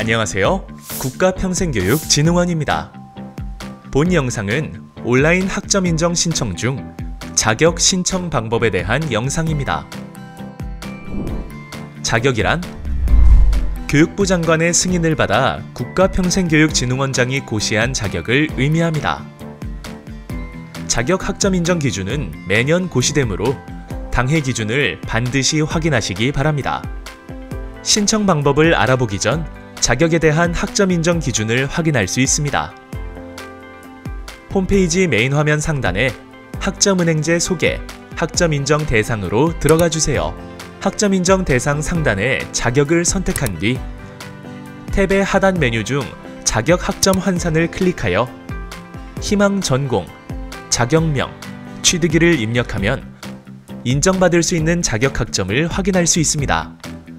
안녕하세요. 국가평생교육진흥원입니다. 본 영상은 온라인 학점 인정 신청 중 자격 신청 방법에 대한 영상입니다. 자격이란 교육부 장관의 승인을 받아 국가평생교육진흥원장이 고시한 자격을 의미합니다. 자격 학점 인정 기준은 매년 고시되므로 당해 기준을 반드시 확인하시기 바랍니다. 신청 방법을 알아보기 전 자격에 대한 학점 인정 기준을 확인할 수 있습니다. 홈페이지 메인 화면 상단에 학점은행제 소개, 학점 인정 대상으로 들어가 주세요. 학점 인정 대상 상단에 자격을 선택한 뒤 탭의 하단 메뉴 중 자격 학점 환산을 클릭하여 희망 전공, 자격명, 취득일을 입력하면 인정받을 수 있는 자격 학점을 확인할 수 있습니다.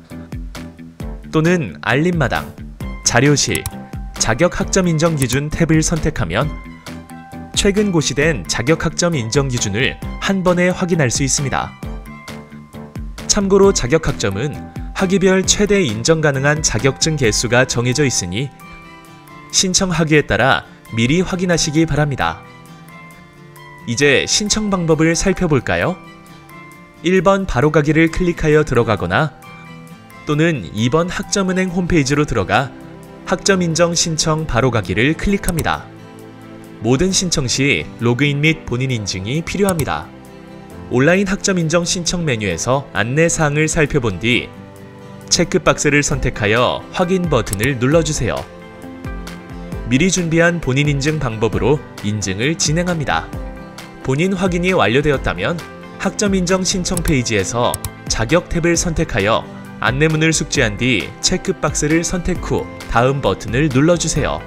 또는 알림마당, 자료실, 자격 학점 인정 기준 탭을 선택하면 최근 고시된 자격 학점 인정 기준을 한 번에 확인할 수 있습니다. 참고로 자격 학점은 학위별 최대 인정 가능한 자격증 개수가 정해져 있으니 신청 학위에 따라 미리 확인하시기 바랍니다. 이제 신청 방법을 살펴볼까요? 1번 바로가기를 클릭하여 들어가거나 또는 2번 학점은행 홈페이지로 들어가 학점 인정 신청 바로가기를 클릭합니다. 모든 신청 시 로그인 및 본인 인증이 필요합니다. 온라인 학점 인정 신청 메뉴에서 안내사항을 살펴본 뒤 체크박스를 선택하여 확인 버튼을 눌러주세요. 미리 준비한 본인 인증 방법으로 인증을 진행합니다. 본인 확인이 완료되었다면 학점 인정 신청 페이지에서 자격 탭을 선택하여 안내문을 숙지한 뒤 체크박스를 선택 후 다음 버튼을 눌러주세요.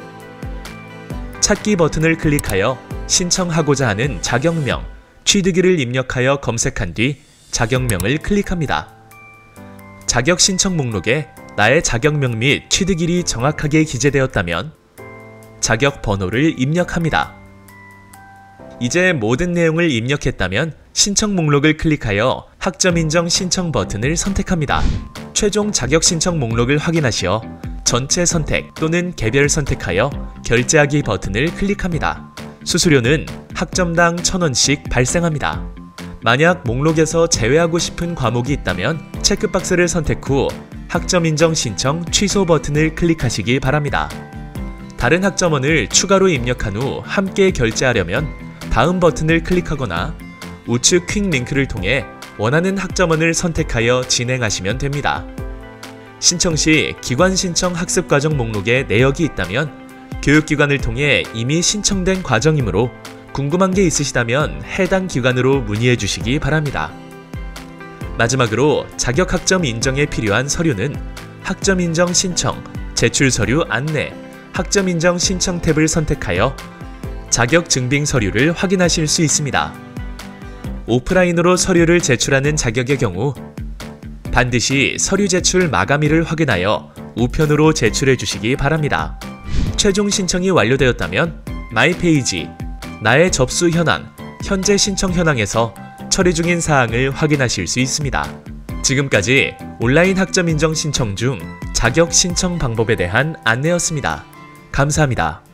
찾기 버튼을 클릭하여 신청하고자 하는 자격명, 취득일을 입력하여 검색한 뒤 자격명을 클릭합니다. 자격 신청 목록에 나의 자격명 및 취득일이 정확하게 기재되었다면 자격 번호를 입력합니다. 이제 모든 내용을 입력했다면 신청 목록을 클릭하여 학점 인정 신청 버튼을 선택합니다. 최종 자격 신청 목록을 확인하시어 전체 선택 또는 개별 선택하여 결제하기 버튼을 클릭합니다. 수수료는 학점당 1,000원씩 발생합니다. 만약 목록에서 제외하고 싶은 과목이 있다면 체크박스를 선택 후 학점 인정 신청 취소 버튼을 클릭하시기 바랍니다. 다른 학점원을 추가로 입력한 후 함께 결제하려면 다음 버튼을 클릭하거나 우측 퀵 링크를 통해 원하는 학점원을 선택하여 진행하시면 됩니다. 신청 시 기관 신청 학습과정 목록에 내역이 있다면 교육기관을 통해 이미 신청된 과정이므로 궁금한 게 있으시다면 해당 기관으로 문의해 주시기 바랍니다. 마지막으로 자격 학점 인정에 필요한 서류는 학점 인정 신청, 제출 서류 안내, 학점 인정 신청 탭을 선택하여 자격 증빙 서류를 확인하실 수 있습니다. 오프라인으로 서류를 제출하는 자격의 경우 반드시 서류 제출 마감일을 확인하여 우편으로 제출해 주시기 바랍니다. 최종 신청이 완료되었다면 마이 페이지, 나의 접수 현황, 현재 신청 현황에서 처리 중인 사항을 확인하실 수 있습니다. 지금까지 온라인 학점 인정 신청 중 자격 신청 방법에 대한 안내였습니다. 감사합니다.